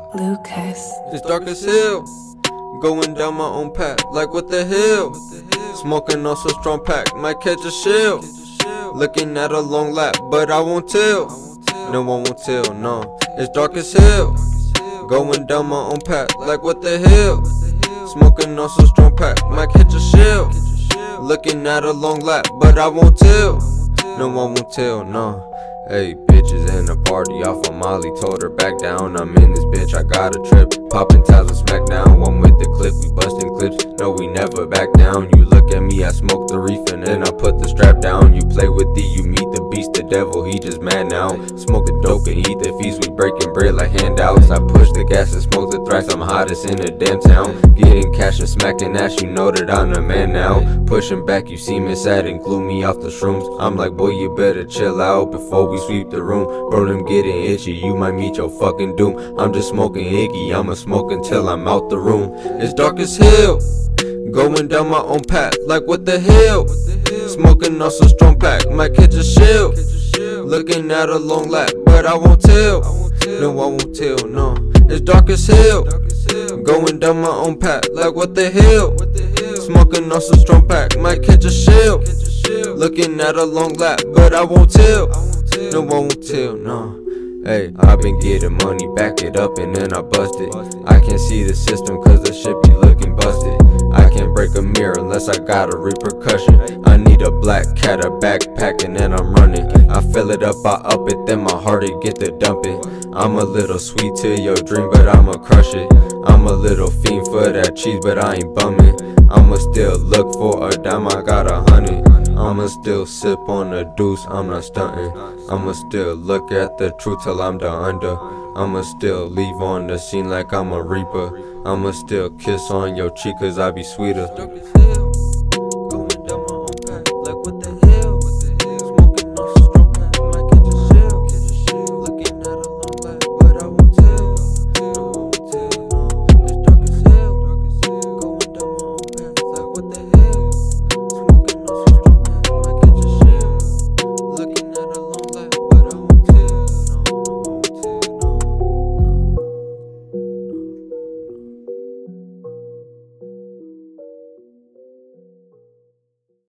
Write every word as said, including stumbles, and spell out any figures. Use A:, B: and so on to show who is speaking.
A: Lucas.
B: It's dark as hell, going down my own path, like what the hell? Smoking on some strong pack, might catch a shell. Looking at a long lap, but I won't tell. No one won't tell, no. It's dark as hell, going down my own path, like what the hell? Smoking on some strong pack, might catch a shell. Looking at a long lap, but I won't tell. No one won't tell, no. Hey, bitches in the party off of Molly, told her back down. I'm in this bitch, I got a trip. Poppin' tabs and smack down, one with the clip, we bustin' clips. No, we never back down. You look at me, I smoke the reef and then I put the strap down. You play with the, you meet the beast, the devil, he just mad now. Smoking dope and eat the feast, we breaking bread like handouts. I push the gas and smoke the thrax, I'm hottest in the damn town. Getting cash and smacking ass, you know that I'm the man now. Pushing back, you see me sad and gloomy off the shrooms. I'm like, boy, you better chill out before we sweep the room. Bro, them getting itchy, you might meet your fucking doom. I'm just smoking Iggy, I'ma smoke until I'm out the room. It's dark as hell, going down my own path, like what the hell? Smoking on some strong pack, might catch a shell. Looking at a long lap, but I won't tell. No, I won't tell, no. It's dark as hell, going down my own path, like what the hell? Smoking on some strong pack, might catch a shell. Looking at a long lap, but I won't tell. No, I won't tell, no. Hey, I been getting money, back it up and then I bust it. I can't see the system cause the shit be looking busted. I can't break a mirror unless I got a repercussion. I need a black cat, a backpack, and then I'm running. I fill it up, I up it, then my heart it get to dumping. I'm a little sweet to your dream, but I'ma crush it. I'm a little fiend for that cheese, but I ain't bumming. I'ma still look for a dime, I got a hundred. I'ma still sip on the deuce, I'm not stunting. I'ma still look at the truth till I'm done under. I'ma still leave on the scene like I'm a reaper. I'ma still kiss on your cheek cause I be sweeter.